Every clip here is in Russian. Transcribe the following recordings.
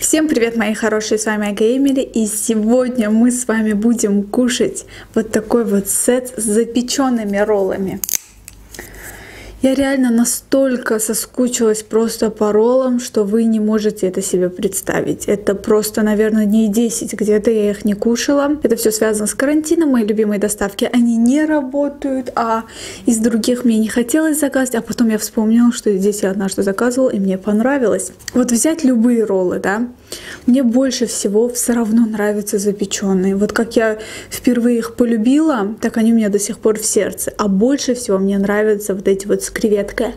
Всем привет, мои хорошие, с вами Ага Эмили, и сегодня мы с вами будем кушать вот такой вот сет с запеченными роллами. Я реально настолько соскучилась просто по роллам, что вы не можете это себе представить. Это просто, наверное, дней 10 где-то я их не кушала. Это все связано с карантином, мои любимые доставки, они не работают, а из других мне не хотелось заказать, а потом я вспомнила, что здесь я однажды заказывала, и мне понравилось. Вот взять любые роллы, да, мне больше всего все равно нравятся запеченные. Вот как я впервые их полюбила, так они у меня до сих пор в сердце. А больше всего мне нравятся вот эти вот с креветкой.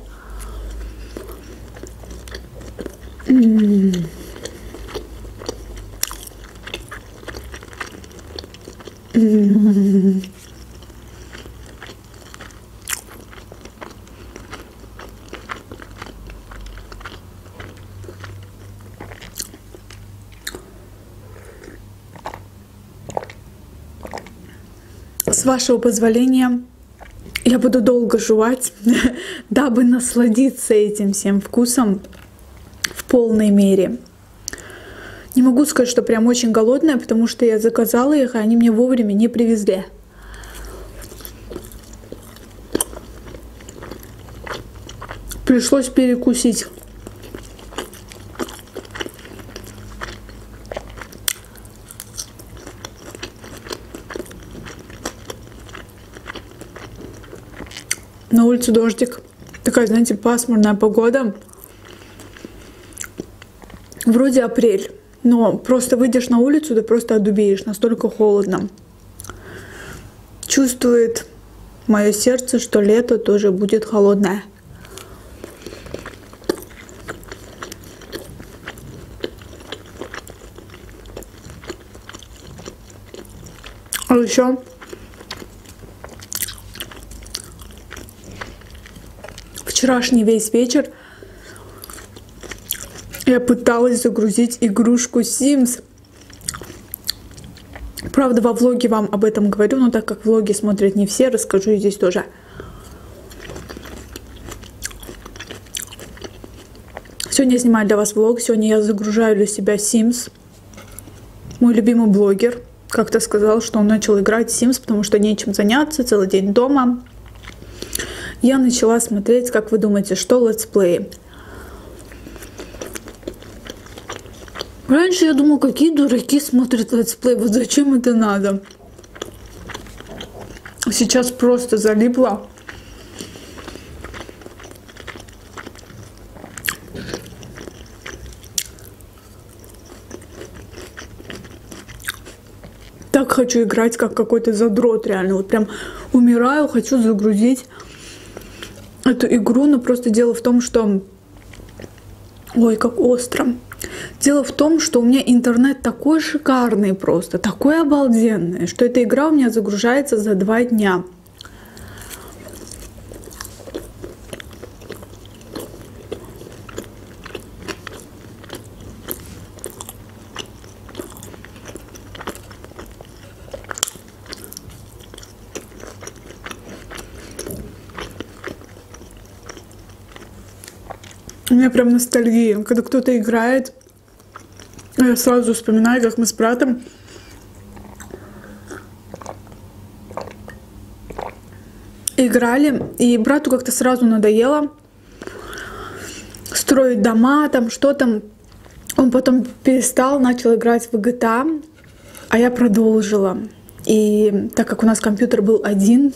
С вашего позволения, я буду долго жевать, дабы насладиться этим всем вкусом в полной мере. Не могу сказать, что прям очень голодная, потому что я заказала их, а они мне вовремя не привезли. Пришлось перекусить. На улице дождик. Такая, знаете, пасмурная погода. Вроде апрель, но просто выйдешь на улицу, ты просто одубеешь, настолько холодно. Чувствует мое сердце, что лето тоже будет холодное. А еще вчерашний весь вечер я пыталась загрузить игрушку Sims. Правда, во влоге вам об этом говорю, но так как влоги смотрят не все, расскажу и здесь тоже. Сегодня я снимаю для вас влог, сегодня я загружаю для себя Sims. Мой любимый блогер как-то сказал, что он начал играть в Sims, потому что нечем заняться, целый день дома. Я начала смотреть, как вы думаете, что летсплеи. Раньше я думала, какие дураки смотрят летсплей, вот зачем это надо? Сейчас просто залипла. Так хочу играть, как какой-то задрот реально. Вот прям умираю, хочу загрузить эту игру, но просто дело в том, что... Ой, как остро. Дело в том, что у меня интернет такой шикарный просто, такой обалденный, что эта игра у меня загружается за 2 дня. У меня прям ностальгия, когда кто-то играет, я сразу вспоминаю, как мы с братом играли, и брату как-то сразу надоело строить дома, там что там. Он потом перестал, начал играть в GTA, а я продолжила. И так как у нас компьютер был один,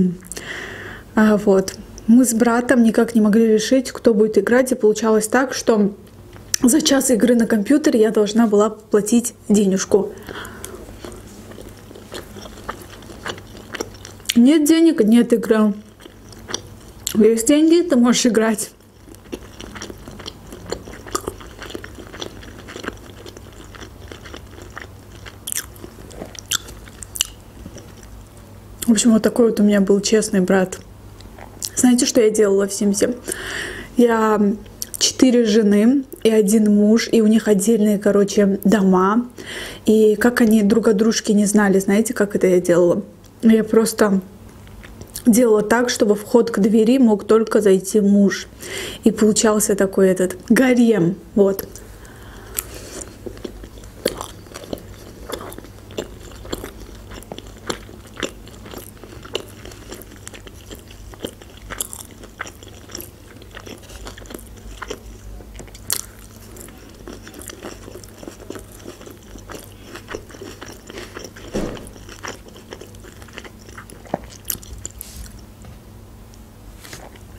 вот, мы с братом никак не могли решить, кто будет играть, и получалось так, что за час игры на компьютере я должна была платить денежку. Нет денег, нет игры. Есть деньги, ты можешь играть. В общем, вот такой вот у меня был честный брат. Знаете, что я делала в Симсе? Я 4 жены и 1 муж, и у них отдельные, короче, дома. И как они друг о дружке не знали, знаете, как это я делала? Я просто делала так, чтобы в вход к двери мог только зайти муж. И получался такой этот гарем. Вот.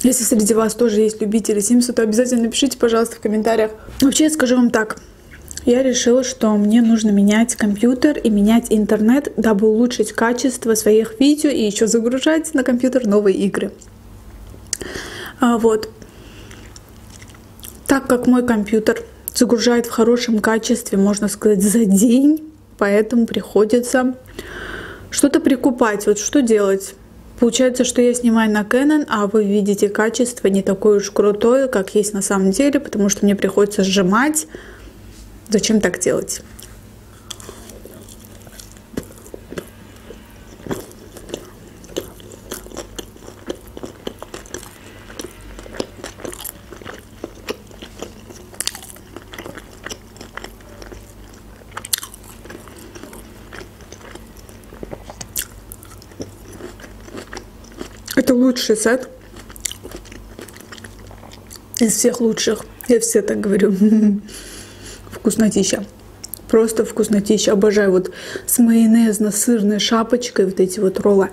Если среди вас тоже есть любители Sims, то обязательно напишите, пожалуйста, в комментариях. Вообще, я скажу вам так. Я решила, что мне нужно менять компьютер и менять интернет, дабы улучшить качество своих видео и еще загружать на компьютер новые игры. Вот. Так как мой компьютер загружает в хорошем качестве, можно сказать, за день, поэтому приходится что-то прикупать. Вот что делать? Получается, что я снимаю на Canon, а вы видите качество не такое уж крутое, как есть на самом деле, потому что мне приходится сжимать. Зачем так делать? Это лучший сет из всех лучших. Я все так говорю. Вкуснотища. Просто вкуснотища. Обожаю вот с майонезно-сырной шапочкой вот эти вот роллы.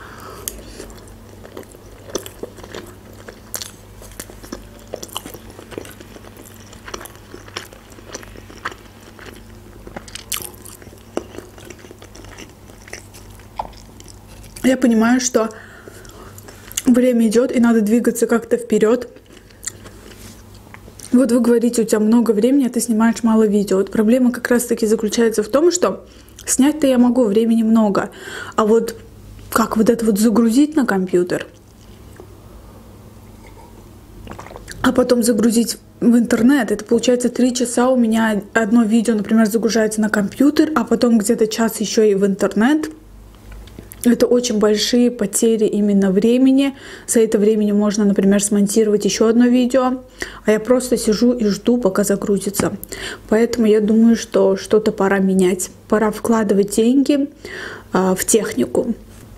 Я понимаю, что время идет и надо двигаться как-то вперед. Вот вы говорите, у тебя много времени, а ты снимаешь мало видео. Вот проблема как раз-таки заключается в том, что снять-то я могу, времени много. А вот как вот это вот загрузить на компьютер, а потом загрузить в интернет. Это получается 3 часа у меня одно видео, например, загружается на компьютер, а потом где-то час еще и в интернет. Это очень большие потери именно времени. За это время можно, например, смонтировать еще одно видео, а я просто сижу и жду, пока загрузится. Поэтому я думаю, что что-то пора менять. Пора вкладывать деньги в технику.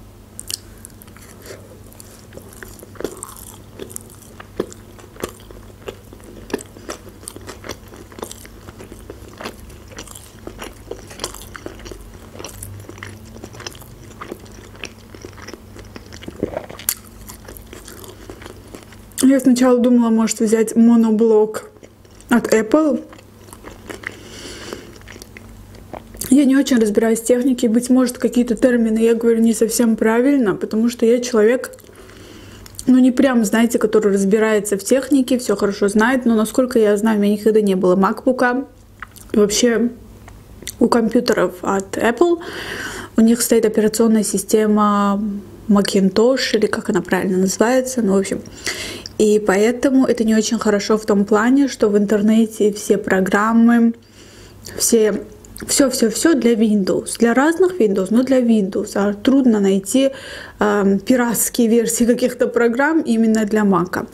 Я сначала думала, может, взять моноблок от Apple. Я не очень разбираюсь в технике, быть может, какие-то термины я говорю не совсем правильно, потому что я человек, ну, не прям, знаете, который разбирается в технике, все хорошо знает, но, насколько я знаю, у меня никогда не было MacBook. И вообще у компьютеров от Apple у них стоит операционная система Macintosh, или как она правильно называется, ну, в общем. И поэтому это не очень хорошо в том плане, что в интернете все программы, все для Windows, для разных Windows, но для Windows. А трудно найти пиратские версии каких-то программ именно для Mac.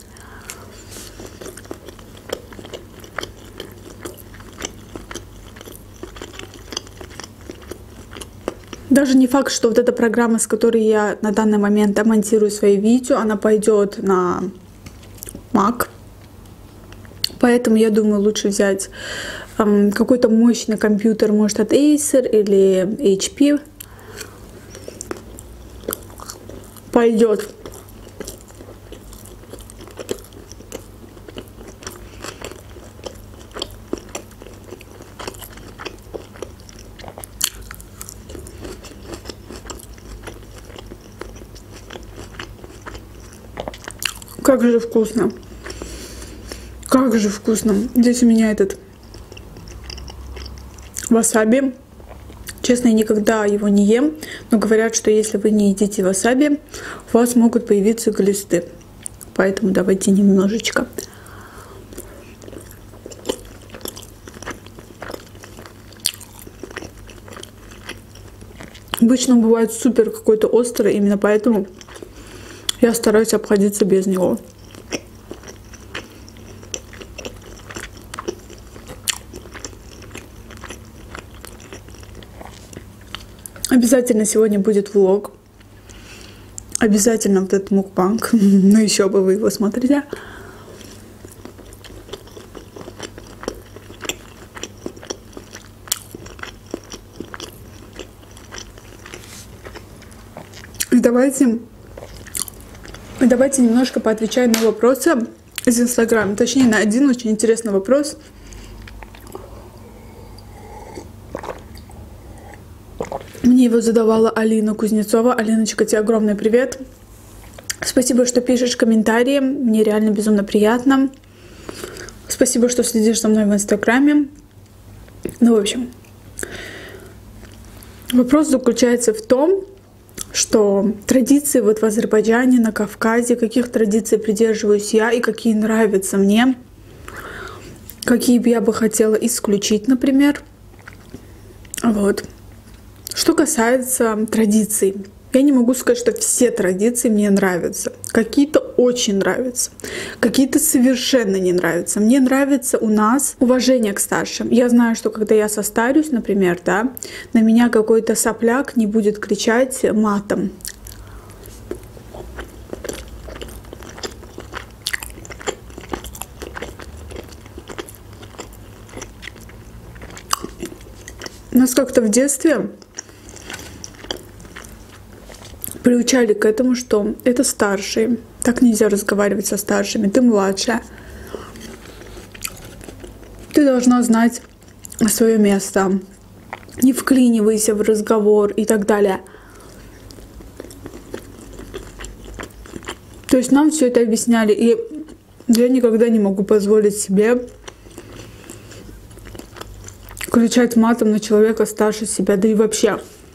Даже не факт, что вот эта программа, с которой я на данный момент монтирую свои видео, она пойдет на Mac. Поэтому я думаю, лучше взять какой-то мощный компьютер, может, от Acer или HP. Пойдет. Как же вкусно. Как же вкусно. Здесь у меня этот васаби. Честно, я никогда его не ем, но говорят, что если вы не едите васаби, у вас могут появиться глисты. Поэтому давайте немножечко. Обычно он бывает супер какой-то острый, именно поэтому я стараюсь обходиться без него. Обязательно сегодня будет влог. Обязательно вот этот мукбанг. Ну еще бы вы его смотрите. И давайте Давайте немножко поотвечаю на вопросы из Инстаграма. Точнее, на один очень интересный вопрос. Мне его задавала Алина Кузнецова. Алиночка, тебе огромный привет. Спасибо, что пишешь комментарии. Мне реально безумно приятно. Спасибо, что следишь за мной в Инстаграме. Ну, в общем, вопрос заключается в том, что традиции вот в Азербайджане, на Кавказе, каких традиций придерживаюсь я и какие нравятся мне, какие бы я бы хотела исключить, например. Вот. Что касается традиций, я не могу сказать, что все традиции мне нравятся. Какие-то очень нравятся, какие-то совершенно не нравятся. Мне нравится у нас уважение к старшим. Я знаю, что когда я состарюсь, например, да, на меня какой-то сопляк не будет кричать матом. Нас как-то в детстве приучали к этому, что это старший. Так нельзя разговаривать со старшими. Ты младшая. Ты должна знать свое место. Не вклинивайся в разговор и так далее. То есть нам все это объясняли. И я никогда не могу позволить себе кричать матом на человека старше себя. Да и вообще.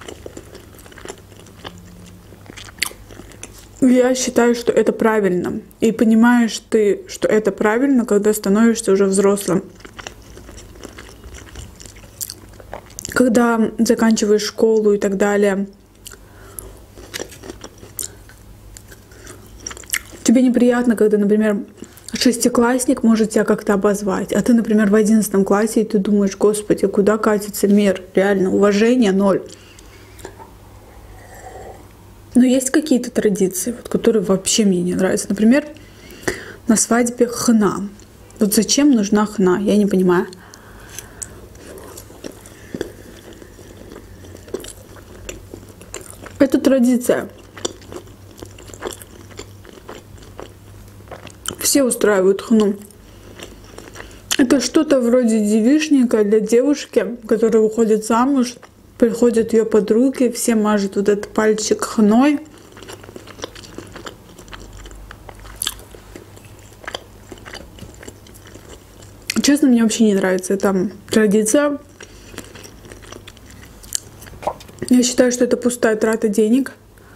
Я считаю, что это правильно. И понимаешь ты, что это правильно, когда становишься уже взрослым. Когда заканчиваешь школу и так далее. Тебе неприятно, когда, например, шестиклассник может тебя как-то обозвать. А ты, например, в 11 классе, и ты думаешь, господи, куда катится мир? Реально, уважение ноль. Но есть какие-то традиции, вот, которые вообще мне не нравятся. Например, на свадьбе хна. Вот зачем нужна хна? Я не понимаю. Это традиция. Все устраивают хну. Это что-то вроде девичника для девушки, которая уходит замуж. Приходят ее подруги, все мажут вот этот пальчик хной. Честно, мне вообще не нравится эта традиция. Я считаю, что это пустая трата денег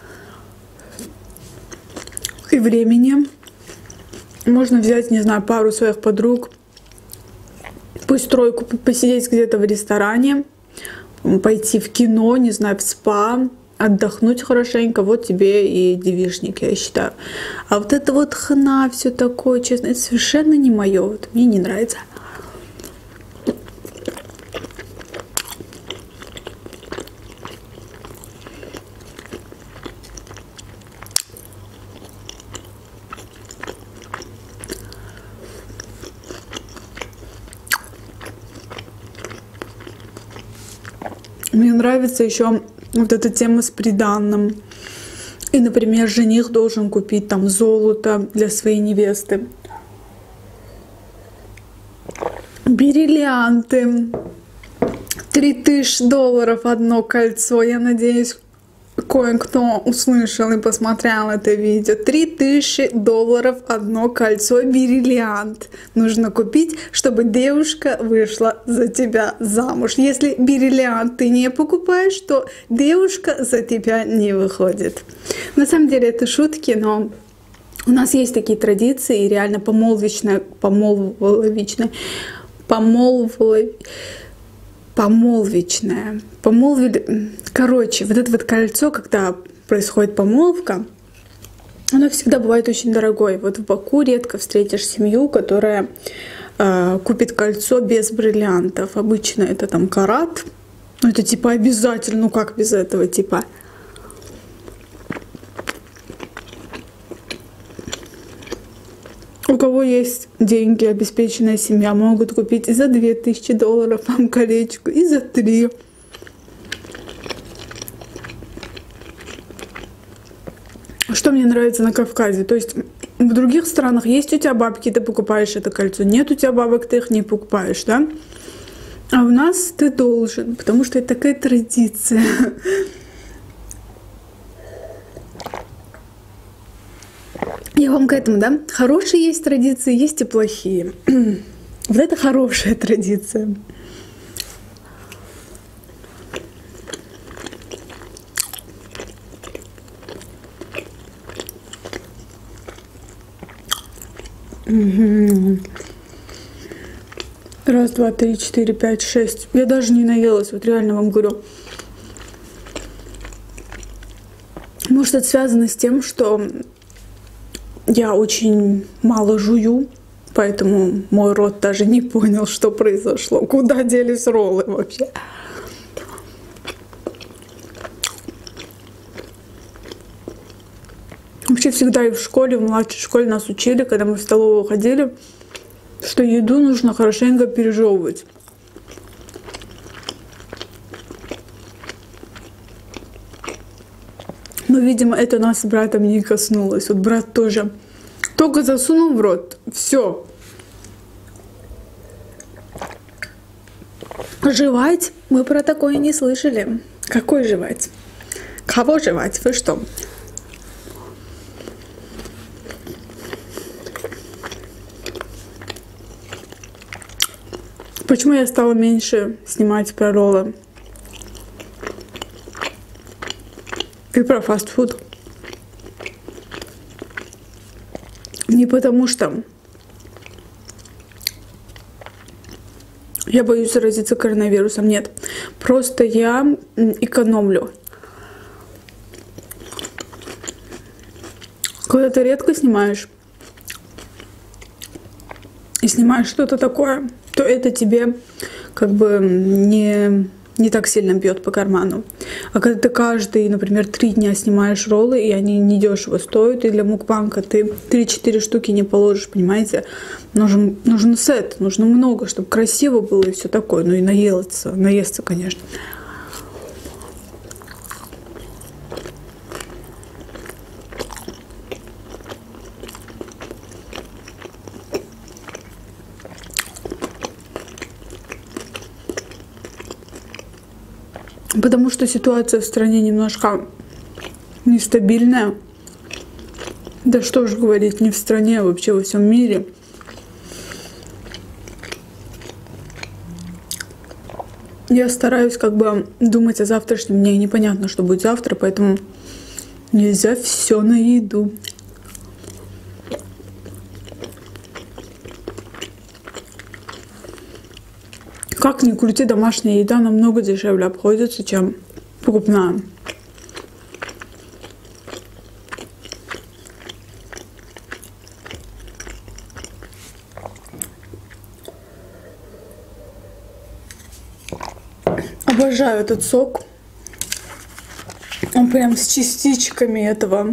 и времени. Можно взять, не знаю, пару своих подруг, пусть тройку, посидеть где-то в ресторане, пойти в кино, не знаю, в спа, отдохнуть хорошенько. Вот тебе и девичник, я считаю. А вот это вот хна, все такое, честно, это совершенно не мое. Вот, мне не нравится. Мне нравится еще вот эта тема с приданным. И, например, жених должен купить там золото для своей невесты. Бриллианты. $3000 одно кольцо. Я надеюсь, кое-кто услышал и посмотрел это видео. $3000 одно кольцо, бриллиант нужно купить, чтобы девушка вышла за тебя замуж. Если бриллиант ты не покупаешь, то девушка за тебя не выходит. На самом деле это шутки, но у нас есть такие традиции, и реально Короче, вот это вот кольцо, когда происходит помолвка, оно всегда бывает очень дорогое. Вот в Баку редко встретишь семью, которая купит кольцо без бриллиантов. Обычно это там карат. Ну это типа обязательно, ну как без этого типа. У кого есть деньги, обеспеченная семья, могут купить и за $2000 вам колечко, и за 3. . Что мне нравится на Кавказе? То есть в других странах есть у тебя бабки, ты покупаешь это кольцо. Нет у тебя бабок, ты их не покупаешь, да? А у нас ты должен, потому что это такая традиция. Я вам к этому, да? Хорошие есть традиции, есть и плохие. Вот это хорошая традиция. Раз, два, три, четыре, пять, шесть. Я даже не наелась, вот реально вам говорю. Может, это связано с тем, что я очень мало жую, поэтому мой рот даже не понял, что произошло. Куда делись роллы вообще? Вообще всегда и в школе, в младшей школе нас учили, когда мы в столовую ходили, что еду нужно хорошенько пережевывать. Но, видимо, это нас с братом не коснулось. Вот брат тоже только засунул в рот, все. Жевать? Мы про такое не слышали. Какой жевать? Кого жевать? Вы что? Почему я стала меньше снимать про роллы и про фастфуд? Не потому что я боюсь заразиться коронавирусом, нет. Просто я экономлю. Когда ты редко снимаешь и снимаешь что-то такое, то это тебе как бы не так сильно бьет по карману. А когда ты каждый, например, 3 дня снимаешь роллы, и они недешево стоят, и для мукбанка ты 3-4 штуки не положишь, понимаете? Нужен сет, нужно много, чтобы красиво было и все такое. Ну и наесться, конечно. Потому что ситуация в стране немножко нестабильная. Да что ж говорить, не в стране, а вообще во всем мире. Я стараюсь как бы думать о завтрашнем дне. Непонятно, что будет завтра, поэтому нельзя все на еду. Как ни крути, домашняя еда намного дешевле обходится, чем покупная. Обожаю этот сок. Он прям с частичками этого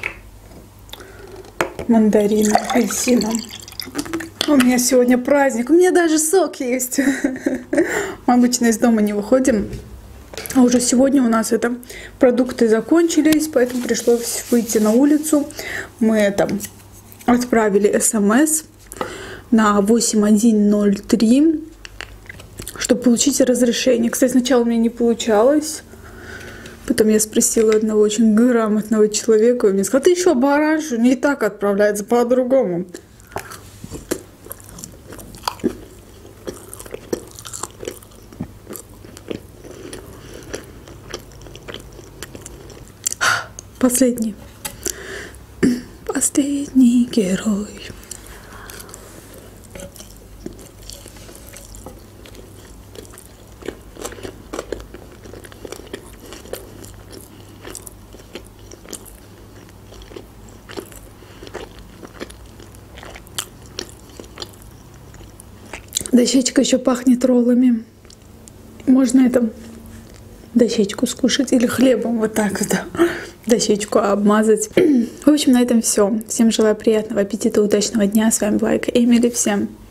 мандарина, апельсина. У меня сегодня праздник, у меня даже сок есть. Мы обычно из дома не выходим. А уже сегодня у нас продукты закончились, поэтому пришлось выйти на улицу. Мы отправили СМС на 8103, чтобы получить разрешение. Кстати, сначала у меня не получалось. Потом я спросила одного очень грамотного человека, и он мне сказал: ты еще бараншу, не так отправляется, по-другому. Последний герой. Дощечка еще пахнет роллами. Можно дощечку скушать или хлебом вот так вот. Дощечку обмазать. В общем, на этом все. Всем желаю приятного аппетита, удачного дня. С вами была Эмили. Всем